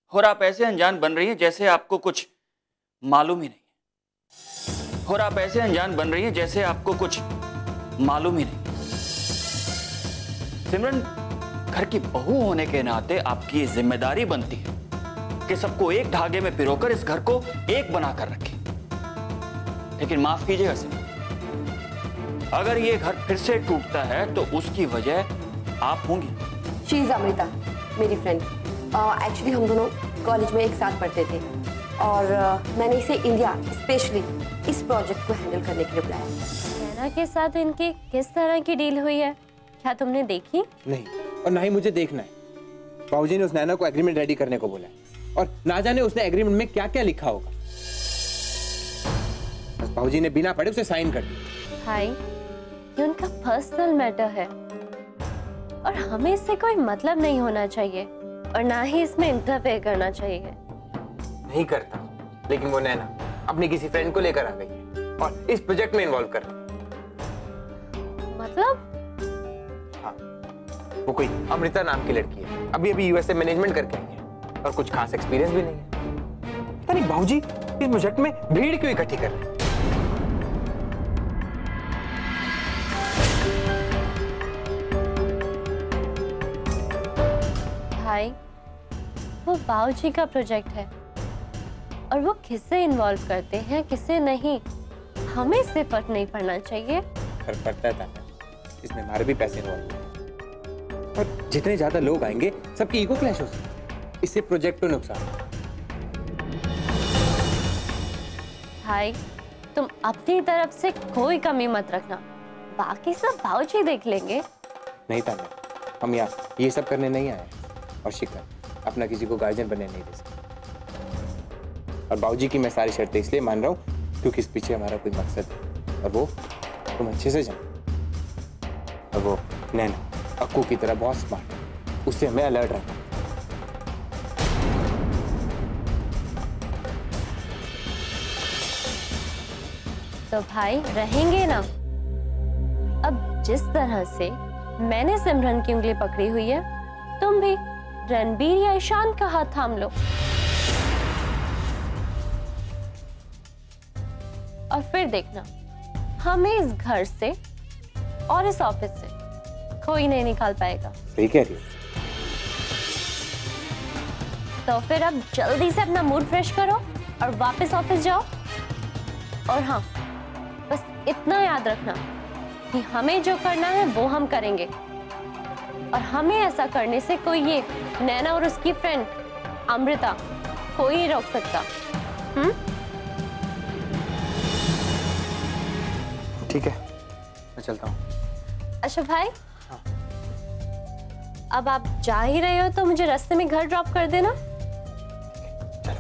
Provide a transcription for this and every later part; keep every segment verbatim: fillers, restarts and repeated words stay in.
और आप ऐसे अनजान बन रही हैं जैसे आपको कुछ मालूम ही नहीं है। और आप ऐसे अनजान बन रही हैं जैसे आपको कुछ मालूम ही नहीं। सिमरन, घर की बहू होने के नाते आपकी जिम्मेदारी बनती है कि सबको एक धागे में पिरोकर इस घर को एक बनाकर रखें। लेकिन माफ कीजिएगा सिमरन, अगर ये घर फिर से टूटता है तो उसकी वजह आप होंगी। शी इज अमृता, मेरी फ्रेंड। एक्चुअली हम दोनों कॉलेज में एक साथ पढ़ते थे और uh, मैंने इसे इंडिया स्पेशली इस प्रोजेक्ट को हैंडल करने के लिए बुलाया। नैना के साथ इनकी किस तरह की डील हुई है, क्या तुमने देखी? नहीं, और ना ही मुझे देखना है। बाबूजी ने उस नैना को एग्रीमेंट रेडी करने को बोला है और ना जाने उसने एग्रीमेंट में क्या क्या लिखा होगा। बस बाबूजी ने बिना पढ़े उसे साइन कर दिया। भाई, ये उनका पर्सनल मैटर है और हमें इससे कोई मतलब नहीं होना चाहिए और ना ही इसमें इंटरफेयर करना चाहिए। नहीं करता, लेकिन वो नैना अपनी किसी फ्रेंड को लेकर आ गई है और इस प्रोजेक्ट में इन्वॉल्व कर रही है। मतलब? हाँ, वो कोई अमृता नाम की लड़की है, अभी अभी यूएस से मैनेजमेंट करके आई है और कुछ खास एक्सपीरियंस भी नहीं है। पता नहीं बाबूजी इस प्रोजेक्ट में भीड़ क्यों इकट्ठी कर रहे हैं। भाई, वो बाबूजी का प्रोजेक्ट है और वो किससे इन्वॉल्व करते हैं किससे नहीं, हमें इससे फर्क नहीं पड़ना चाहिए। फर्क पड़ता था, इसमें हमारे भी पैसे इन्वॉल्व हैं और जितने ज्यादा लोग आएंगे सबकी ईगो क्लैश हो सकती है, इससे प्रोजेक्ट को नुकसान। भाई, तुम अपनी तरफ से कोई कमी मत रखना, बाकी सब बाबूजी देख लेंगे। नहीं था, हम यहाँ ये सब करने नहीं आए और शिखर अपना किसी को गार्जियन बनने नहीं दे सकते। और बाबूजी की मैं सारी शर्तें इसलिए मान रहा हूँ क्योंकि इस पीछे हमारा कोई मकसद है और वो तुम अच्छे से जानो। और वो नैना अक्कू की तरह बहुत स्मार्ट है, उससे हमें अलर्ट रखना। तो भाई रहेंगे ना। अब जिस तरह से मैंने सिमरन की उंगली पकड़ी हुई है, तुम भी रणबीर या ईशान का हाथ थाम लो और फिर देखना, हमें इस घर से और इस ऑफिस से कोई नहीं निकाल पाएगा। सही कह रही हो। तो फिर अब जल्दी से अपना मूड फ्रेश करो और वापस ऑफिस जाओ। और हाँ, बस इतना याद रखना कि हमें जो करना है वो हम करेंगे और हमें ऐसा करने से कोई ये नैना और उसकी फ्रेंड अमृता कोई नहीं रोक सकता। हम्म? ठीक है, मैं चलता हूँ। अच्छा भाई, हाँ। अब आप जा ही रहे हो तो मुझे रास्ते में घर ड्रॉप कर देना। चलो।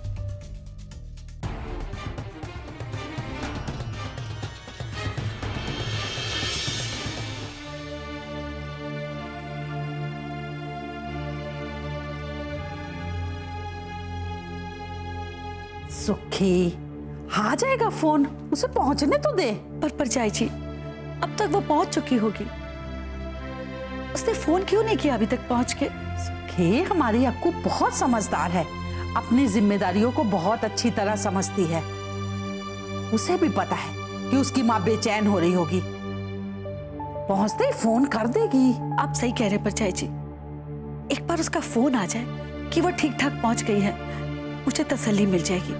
सुखी, आ जाएगा फोन, उसे पहुंचने तो दे। पर परजाई जी, अब तक वो पहुंच चुकी होगी, उसने फोन क्यों नहीं किया अभी तक पहुंच के? सुखी, हमारी अक्कू बहुत समझदार है, अपनी जिम्मेदारियों को बहुत अच्छी तरह समझती है। उसे भी पता है कि उसकी माँ बेचैन हो रही होगी, पहुंचते ही फोन कर देगी। आप सही कह रहे परजाई जी, एक बार उसका फोन आ जाए कि वो ठीक ठाक पहुंच गई है, मुझे तसल्ली मिल जाएगी।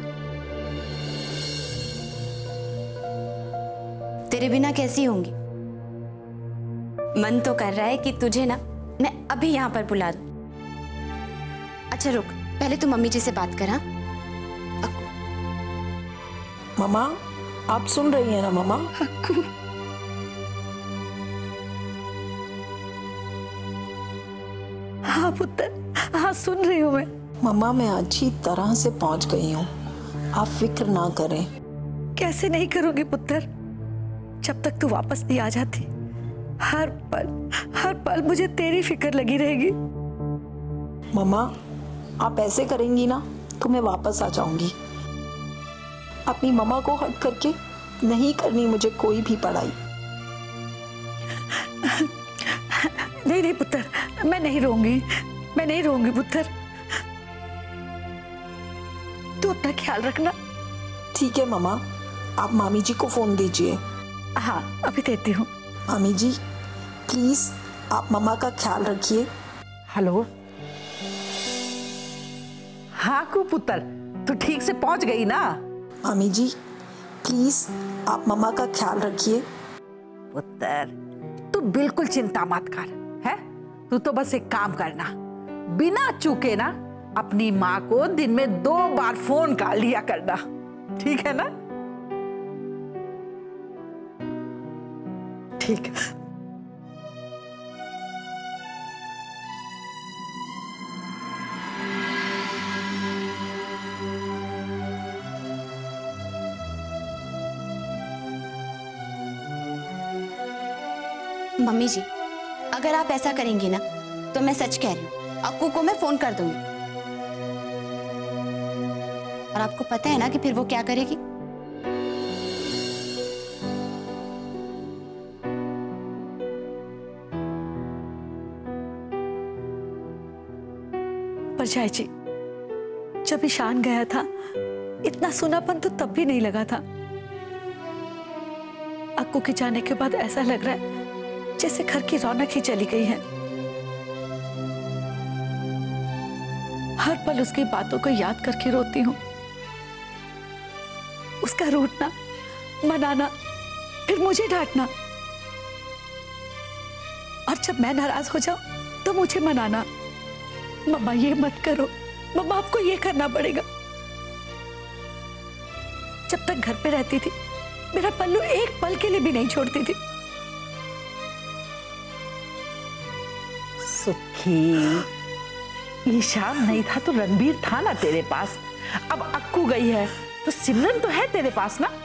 तेरे बिना कैसी होंगी? मन तो कर रहा है कि तुझे ना मैं अभी यहाँ पर बुला दूं। अच्छा रुक, पहले तू मम्मी जी से बात करा। मम्मा, आप सुन रही हैं ना मम्मा? अक्कू, हाँ पुत्र, हाँ सुन रही हूँ मैं। मम्मा, मैं अच्छी तरह से पहुंच गई हूँ, आप फिक्र ना करें। कैसे नहीं करोगे पुत्र, जब तक तू वापस नहीं आ जाती हर पल हर पल मुझे तेरी फिक्र लगी रहेगी। मम्मा, आप ऐसे करेंगी ना तो मैं वापस आ जाऊंगी। अपनी मम्मा को हट करके नहीं करनी मुझे कोई भी पढ़ाई। नहीं नहीं पुत्र, मैं नहीं रहूंगी, मैं नहीं रहूंगी पुत्र। तू अपना ख्याल रखना। ठीक है मम्मा, आप मामी जी को फोन दीजिए। हाँ अभी देती हूँ। मामी जी प्लीज आप मम्मा का ख्याल रखिए। हेलो। हाँ कु पुत्र, तू ठीक से पहुंच गई ना? मामी जी प्लीज आप मम्मा का ख्याल रखिए। पुत्र तू बिल्कुल चिंता मत कर, है? तू तो बस एक काम करना, बिना चूके ना अपनी माँ को दिन में दो बार फोन कर लिया करना, ठीक है ना? ठीक है। मम्मी जी, अगर आप ऐसा करेंगी ना तो मैं सच कह रही हूँ, अक्कू को मैं फोन कर दूंगी। और आपको पता है ना कि फिर वो क्या करेगी? परछाई जी, जब ईशान गया था इतना सुनापन तो तब भी नहीं लगा था। अक्कू के जाने के बाद ऐसा लग रहा है जैसे घर की रौनक ही चली गई है। हर पल उसकी बातों को याद करके रोती हूँ। उसका रूठना, मनाना, फिर मुझे डांटना, और जब मैं नाराज हो जाऊं तो मुझे मनाना। मम्मा ये मत करो, मम्मा आपको ये करना पड़ेगा। जब तक घर पे रहती थी मेरा पल्लू एक पल के लिए भी नहीं छोड़ती थी। सुखी, ईशान नहीं था तो रणबीर था ना तेरे पास। अब अक्कू गई है तो सिमरन तो है तेरे पास ना?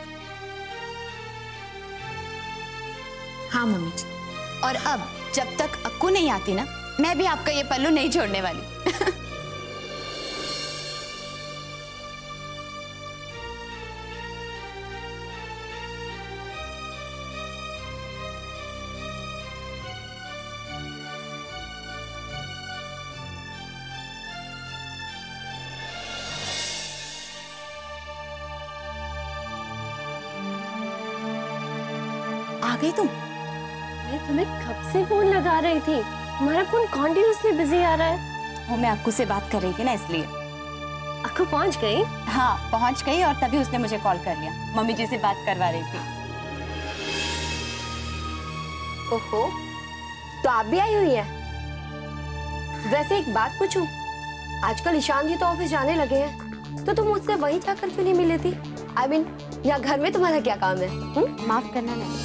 हाँ मम्मी जी, और अब जब तक अक्कू नहीं आती ना, मैं भी आपका ये पल्लू नहीं छोड़ने वाली। आ गई तुम? मैं तुम्हें कब से फोन लगा रही थी, तुम्हारा फोन कॉन्टिन्यूसली बिजी आ रहा है। वो मैं अक्कू से बात कर रही थी ना, इसलिए। अक्कू पहुंच गई? हाँ पहुंच गई, और तभी उसने मुझे कॉल कर लिया। मम्मी जी से बात करवा रही थी। ओहो, तो आप भी आई हुई हैं? वैसे एक बात पूछूं, आजकल ईशान जी तो ऑफिस जाने लगे हैं, तो तुम मुझसे वहीं जाकर क्यों नहीं मिली थी? आई मीन यहाँ घर में तुम्हारा क्या काम है? हुँ? माफ करना नहीं,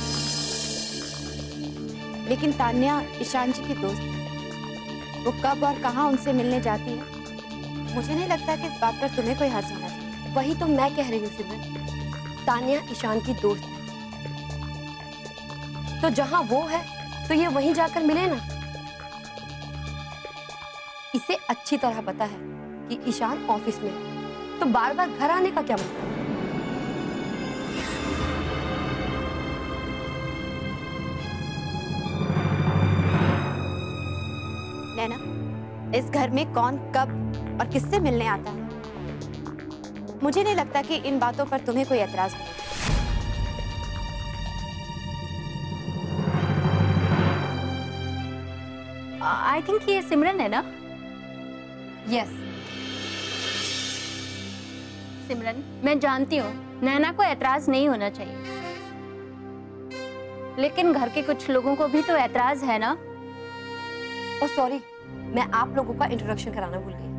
लेकिन तान्या ईशान जी की दोस्त है। वो कब और कहाँ उनसे मिलने जाती है, मुझे नहीं लगता कि इस बात पर तुम्हें कोई हर्ष होना चाहिए। वही तो मैं कह रही हूँ सिमरन, तान्या ईशान की दोस्त है, तो जहाँ वो है तो ये वहीं जाकर मिले ना। इसे अच्छी तरह पता है कि ईशान ऑफिस में है, तो बार बार घर आने का क्या मतलब? नैना, इस घर में कौन कब और किससे मिलने आता है, मुझे नहीं लगता कि इन बातों पर तुम्हें कोई एतराज हो। आई थिंक ये सिमरन है ना? यस। सिमरन, मैं जानती हूँ नैना को एतराज नहीं होना चाहिए, लेकिन घर के कुछ लोगों को भी तो एतराज है ना। ओ सॉरी, मैं आप लोगों का इंट्रोडक्शन कराना भूल गई।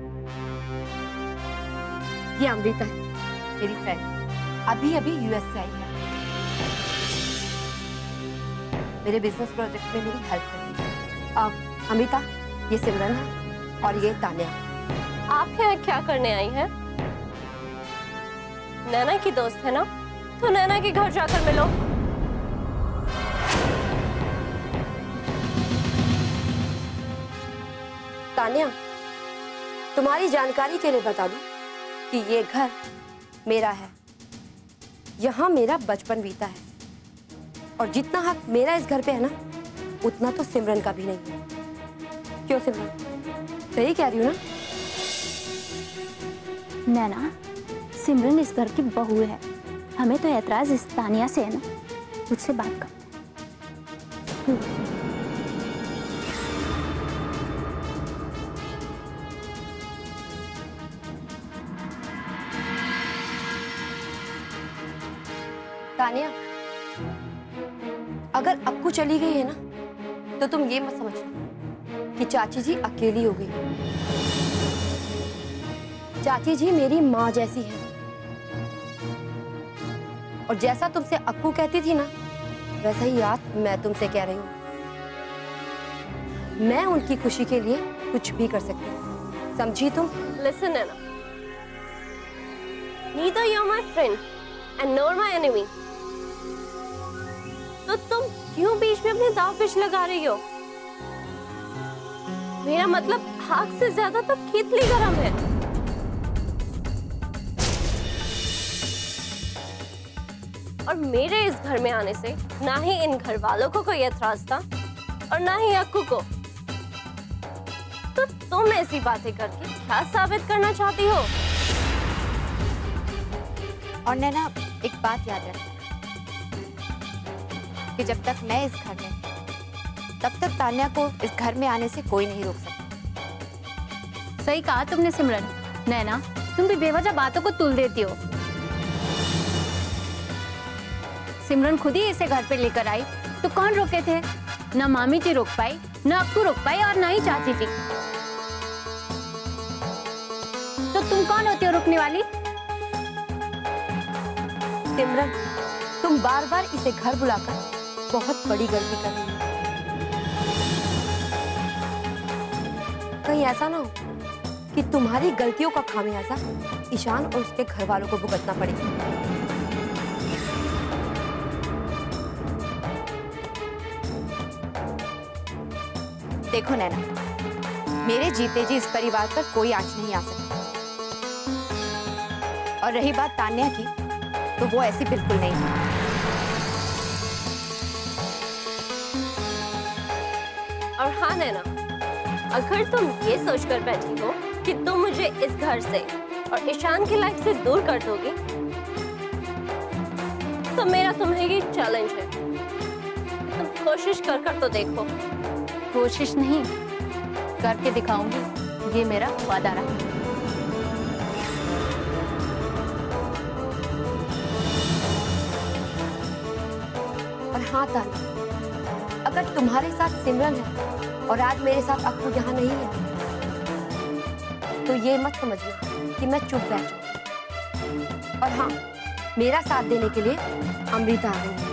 ये अमृता है, मेरी फ्रेंड, अभी अभी यूएस से आई है। मेरे बिजनेस प्रोजेक्ट में मेरी हेल्प करनी है। अब अमृता, ये सिमरन है और ये तान्या। आप यहाँ क्या करने आई हैं? नैना की दोस्त है ना, तो नैना के घर जाकर मिलो। तान्या, तुम्हारी जानकारी के लिए बता दूं कि ये घर मेरा है, यहाँ मेरा बचपन बीता है, और जितना हक मेरा इस घर पे है ना, उतना तो सिमरन का भी नहीं है। क्यों सिमरन, सही कह रही हूँ ना? नैना, सिमरन इस घर की बहू है, हमें तो ऐतराज इस तानिया से है ना, मुझसे बात करते हैं। तानिया, अगर अक्कू चली गई है ना, तो तुम ये मत समझना कि चाची जी अकेली हो गई। चाची जी मेरी माँ जैसी है, और जैसा तुमसे अक्कू कहती थी ना, वैसा ही आज मैं तुमसे कह रही हूँ। मैं उनकी खुशी के लिए कुछ भी कर सकती हूँ, समझी तुम? Listen, Nana. Neither you're my friend and nor my enemy. तो तुम क्यों बीच में अपने दाव पेच लगा रही हो? मेरा मतलब आग से ज्यादा तो खीतली गरम है। और मेरे इस घर में आने से ना ही इन घर वालों को कोई एतराज था और ना ही अक्कू को। तो तुम ऐसी बातें करके क्या साबित करना चाहती हो? और नैना, एक बात याद रखना कि जब तक मैं इस घर में, तब तक तान्या को इस घर में आने से कोई नहीं रोक सकता। सही कहा तुमने सिमरन। नैना, तुम भी बेवजह बातों को तुल देती हो। सिमरन खुद ही इसे घर पे लेकर आई, तो कौन रोके थे? ना मामी जी रोक पाई, ना अक्कू रोक पाई, और ना ही चाची जी। तो तुम कौन होती हो रोकने वाली? सिमरन, तुम बार बार इसे घर बुलाकर बहुत बड़ी गलती कर रही हो। कहीं ऐसा ना हो कि तुम्हारी गलतियों का खामियाजा ईशान और उसके घर वालों को भुगतना पड़े। देखो नैना, मेरे जीते जी इस परिवार पर कोई आंच नहीं आ सकता। और रही बात तान्या की, तो वो ऐसी बिल्कुल नहीं है। और हाँ नैना, अगर तुम ये सोचकर बैठी हो कि तुम मुझे इस घर से और ईशान की लाइफ से दूर कर दोगी, तो मेरा तुम्हें ये चैलेंज है। तुम कोशिश कर कर तो देखो। कोशिश नहीं, करके दिखाऊंगी, ये मेरा वादा रहा। और हाँ तान्या, अगर तुम्हारे साथ सिमरन है और आज मेरे साथ अक्कू यहाँ नहीं है, तो ये मत समझना कि मैं चुप बैठ जाऊँ। और हाँ, मेरा साथ देने के लिए अमृता आ गई है।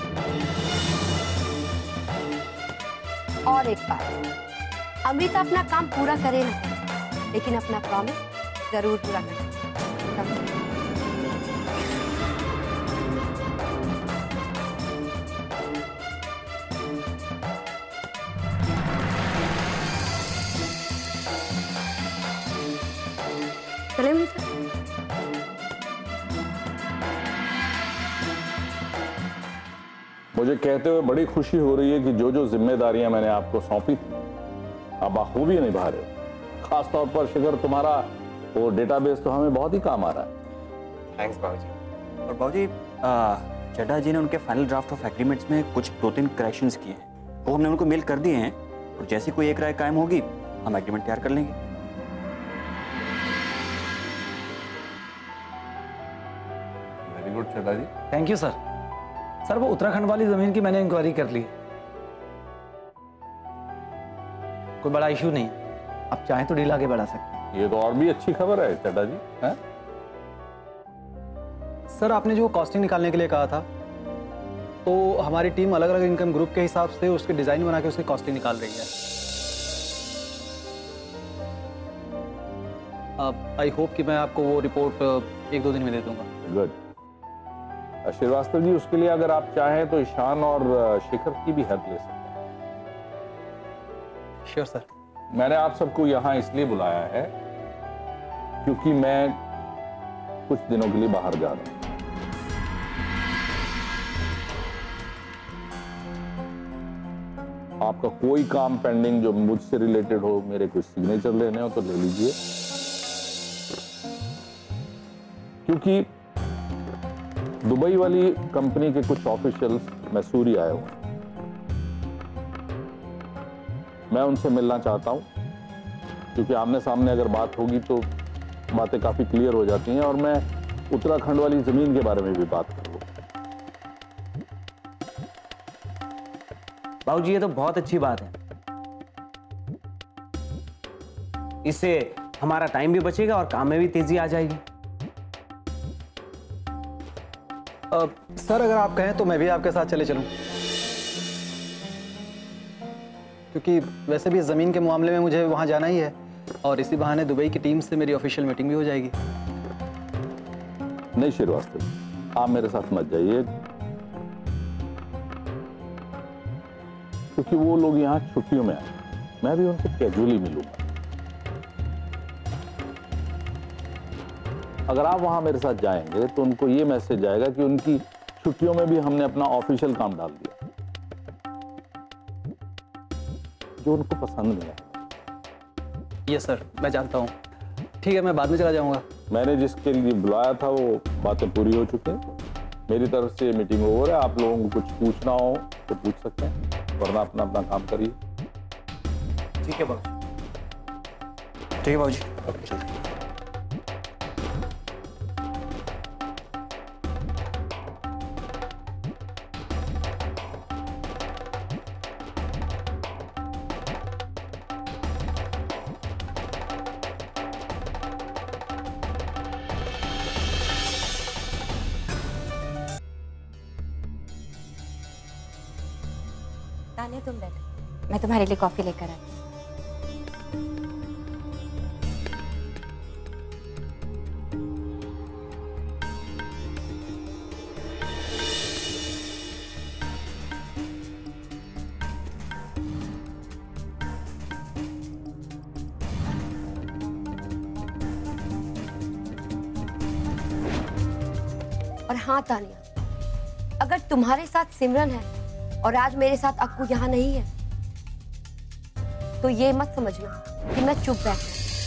और एक बात, अमृता अपना काम पूरा करे ना, लेकिन अपना प्रॉमिस जरूर पूरा करे। चले अमृता। मुझे कहते हुए बड़ी खुशी हो रही है कि जो जो जिम्मेदारियां मैंने आपको सौंपी थी, आप बखूबी निभा रहे हो। खास तौर पर शिखर, तुम्हारा वो डेटाबेस तो हमें बहुत ही काम आ रहा है। थैंक्स बाबूजी। और बाबूजी, चड्ढा जी ने उनके फाइनल ड्राफ्ट ऑफ एग्रीमेंट्स में कुछ दो तीन करेक्शंस किए हैं, वो हमने उनको मेल कर दिए हैं, और जैसी कोई एक राय कायम होगी हम एग्रीमेंट तैयार कर लेंगे। Very good Chadha ji. Thank you sir. Sir, वो उत्तराखंड वाली जमीन की मैंने इंक्वायरी कर ली, कोई बड़ा इशू नहीं, आप चाहें तो डील आगे बढ़ा सकते हैं। ये तो और भी अच्छी खबर है चड्ढा जी। है? सर, आपने जो कॉस्टिंग निकालने के लिए कहा था, तो हमारी टीम अलग अलग इनकम ग्रुप के हिसाब से उसके डिजाइन बना के उसकी कॉस्टिंग निकाल रही है। आई होप कि मैं आपको वो रिपोर्ट एक दो दिन में दे दूंगा। गुड। श्रीवास्तव जी, उसके लिए अगर आप चाहें तो ईशान और शिखर की भी हेल्प ले सकते हैं। Sure sir. मैंने आप सबको यहाँ इसलिए बुलाया है क्योंकि मैं कुछ दिनों के लिए बाहर जा रहा हूँ। आपका कोई काम पेंडिंग जो मुझसे रिलेटेड हो, मेरे कुछ सिग्नेचर लेने हो तो ले लीजिए। क्योंकि दुबई वाली कंपनी के कुछ ऑफिशियल्स मैसूरी आए हुए, मैं उनसे मिलना चाहता हूं, क्योंकि आमने सामने अगर बात होगी तो बातें काफी क्लियर हो जाती हैं और मैं उत्तराखंड वाली जमीन के बारे में भी बात करूंगा। बाबूजी, ये तो बहुत अच्छी बात है। इससे हमारा टाइम भी बचेगा और काम में भी तेजी आ जाएगी। आ, सर अगर आप कहें तो मैं भी आपके साथ चले चलूं, क्योंकि वैसे भी इस जमीन के मामले में मुझे वहां जाना ही है और इसी बहाने दुबई की टीम से मेरी ऑफिशियल मीटिंग भी हो जाएगी। नहीं श्रीवास्तव, आप मेरे साथ मत जाइए, क्योंकि वो लोग यहाँ छुट्टियों में आए, मैं भी उनसे कैजुअली मिलूंगा। अगर आप वहां मेरे साथ जाएंगे तो उनको ये मैसेज जाएगा कि उनकी छुट्टियों में भी हमने अपना ऑफिशियल काम डाल दिया, जो उनको पसंद नहीं है। यस सर, मैं जानता हूँ। ठीक है, मैं बाद में चला जाऊंगा। मैंने जिसके लिए बुलाया था वो बातें पूरी हो चुकी हैं। मेरी तरफ से मीटिंग ओवर है। आप लोगों को कुछ पूछना हो तो पूछ सकते हैं, वरना अपना अपना काम करिए। ठीक है बाबूजी। ठीक है बाबूजी। तान्या, तुम बैठो, मैं तुम्हारे लिए कॉफी लेकर आई। और हाँ तानिया, अगर तुम्हारे साथ सिमरन है और आज मेरे साथ अक्कू यहाँ नहीं है, तो ये मत समझना कि मैं चुप बैठा।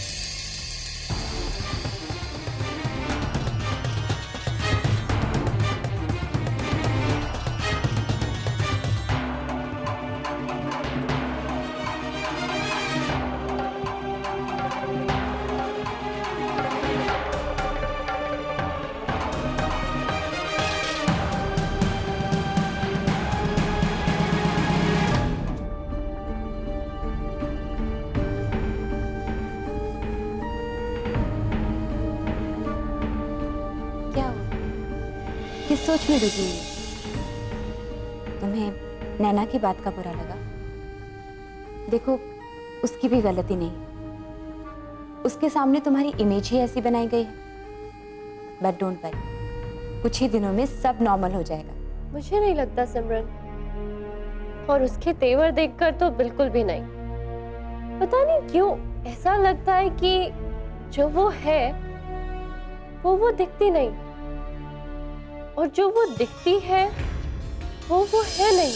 किस सोच में डूबी हुई? तुम्हें नैना की बात का बुरा लगा? देखो, उसकी भी गलती नहीं, उसके सामने तुम्हारी इमेज ही ऐसी बनाई गई है। बट डोंट वरी, कुछ ही दिनों में सब नॉर्मल हो जाएगा। मुझे नहीं लगता सिमरन, और उसके तेवर देखकर तो बिल्कुल भी नहीं। पता नहीं क्यों ऐसा लगता है कि जो वो है वो वो दिखती नहीं, और जो वो दिखती है वो वो है नहीं।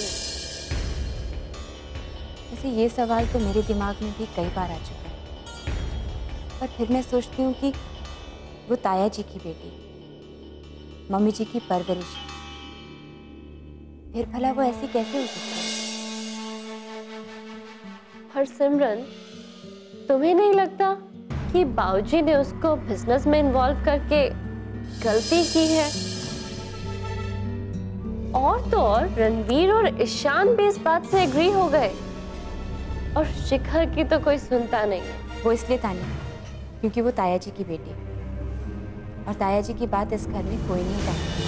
वैसे ये सवाल तो मेरे दिमाग में भी कई बार आ चुका है, पर फिर मैं सोचती हूँ कि वो ताया जी की बेटी, मम्मी जी की परवरिश, फिर भला वो ऐसी कैसे हो सकती है? पर सिमरन, तुम्हें नहीं लगता कि बाबूजी ने उसको बिजनेस में इन्वॉल्व करके गलती की है? और तो और रणवीर और ईशान भी इस बात से एग्री हो गए, और शिखर की तो कोई सुनता नहीं। वो इसलिए तान्या क्योंकि वो ताया जी की बेटी, और ताया जी की बात इस घर में कोई नहीं कहता।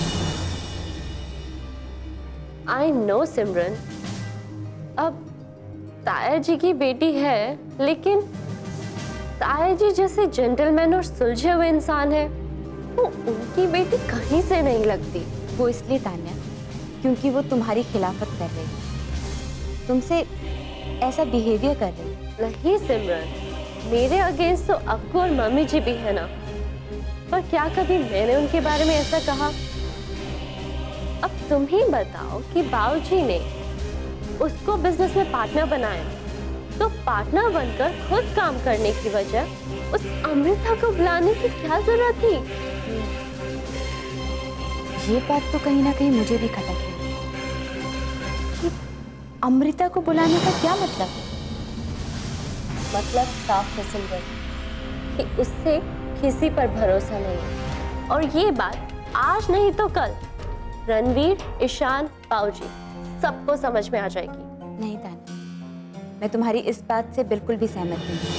आई नो सिमरन, अब ताया जी की बेटी है, लेकिन ताया जी जैसे जेंटलमैन और सुलझे हुए इंसान है, वो उनकी बेटी कहीं से नहीं लगती। वो इसलिए तान्या क्योंकि वो तुम्हारी खिलाफत कर रही है, तुमसे ऐसा बिहेवियर कर रही है। नहीं सिमरन, मेरे अगेंस्ट तो अक्कू और मम्मी जी भी है ना, पर क्या कभी मैंने उनके बारे में ऐसा कहा? अब तुम ही बताओ कि बाबूजी ने उसको बिजनेस में पार्टनर बनाया, तो पार्टनर बनकर खुद काम करने की वजह उस अमृता को बुलाने की क्या जरूरत थी? ये बात तो कहीं ना कहीं मुझे भी खटक रही है कि अमृता को बुलाने का क्या मतलब है? मतलब साफ है सिमरन कि उससे किसी पर भरोसा नहीं है। और ये बात आज नहीं तो कल रणवीर, ईशान, बाऊजी सबको समझ में आ जाएगी। नहीं तान्या, मैं तुम्हारी इस बात से बिल्कुल भी सहमत नहीं हूँ,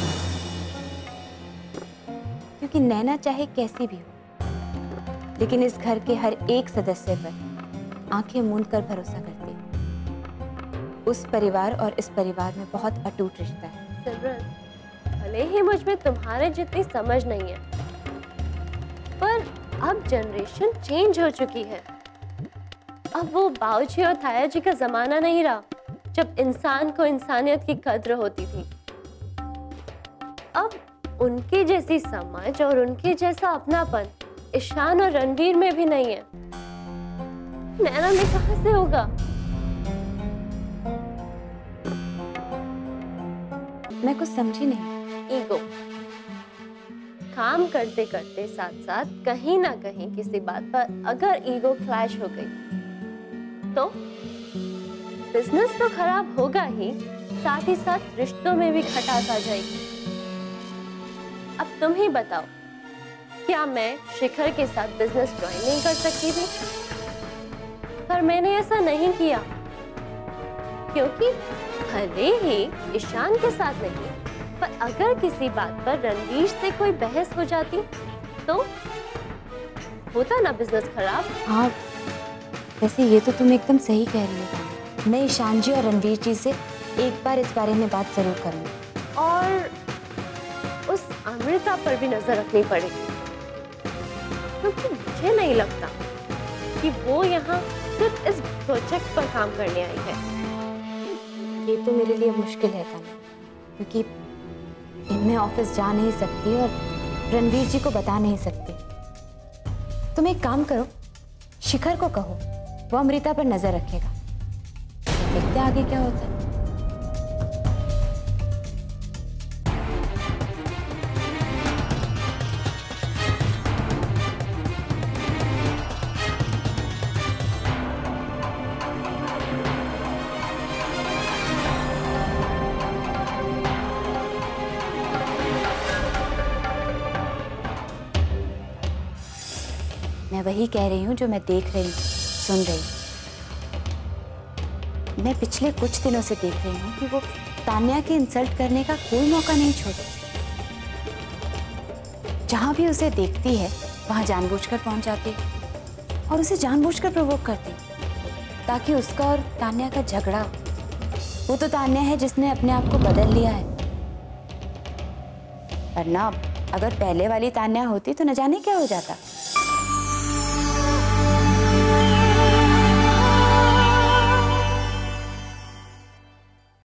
क्योंकि नैना चाहे कैसी भी हो, लेकिन इस घर के हर एक सदस्य पर आंखें मूंद कर भरोसा करती है। उस परिवार और इस परिवार में बहुत अटूट रिश्ता है। सिमरन, भले ही मुझ में तुम्हारे जितनी समझ नहीं है, पर अब जनरेशन चेंज हो चुकी है। अब वो बाऊजी और ताया जी का जमाना नहीं रहा जब इंसान को इंसानियत की कद्र होती थी। अब उनकी जैसी समझ और उनके जैसा अपनापन ईशान और रणवीर में भी नहीं है। नैना में कहां से होगा? मैं कुछ समझी नहीं। ईगो। काम करते करते साथ साथ कहीं ना कहीं किसी बात पर अगर ईगो क्लैश हो गई तो बिजनेस तो खराब होगा ही, साथ ही साथ रिश्तों में भी खटास आ जाएगी। अब तुम ही बताओ, क्या मैं शिखर के साथ बिजनेस ज्वाइन नहीं कर सकती थी? पर मैंने ऐसा नहीं किया, क्योंकि भले ही ईशान के साथ नहीं, पर अगर किसी बात पर रणवीर से कोई बहस हो जाती तो होता ना बिजनेस खराब। हाँ, वैसे ये तो तुम एकदम सही कह रही हो। मैं ईशान जी और रणवीर जी से एक बार इस बारे में बात जरूर करूंगी। और उस अमृता पर भी नजर रखनी पड़ेगी, क्योंकि मुझे नहीं लगता कि वो यहाँ सिर्फ इस प्रोजेक्ट पर काम करने आई है। ये तो मेरे लिए मुश्किल है तान्या, क्योंकि इनमें ऑफिस जा नहीं सकती और रणवीर जी को बता नहीं सकती। तुम एक काम करो, शिखर को कहो, वो अमृता पर नजर रखेगा। देखते आगे क्या होता है। मैं वही कह रही हूँ जो मैं देख रही हूँ, सुन रही हूँ। मैं पिछले कुछ दिनों से देख रही हूँ कि वो तान्या के इंसल्ट करने का कोई मौका नहीं छोड़ती। जहाँ भी उसे देखती है वहाँ जानबूझकर पहुँच जाती और उसे जानबूझकर प्रोवोक करती, ताकि उसका और तान्या का झगड़ा। वो तो तान्या है जिसने अपने आप को बदल लिया है, वरना अगर पहले वाली तान्या होती तो न जाने क्या हो जाता।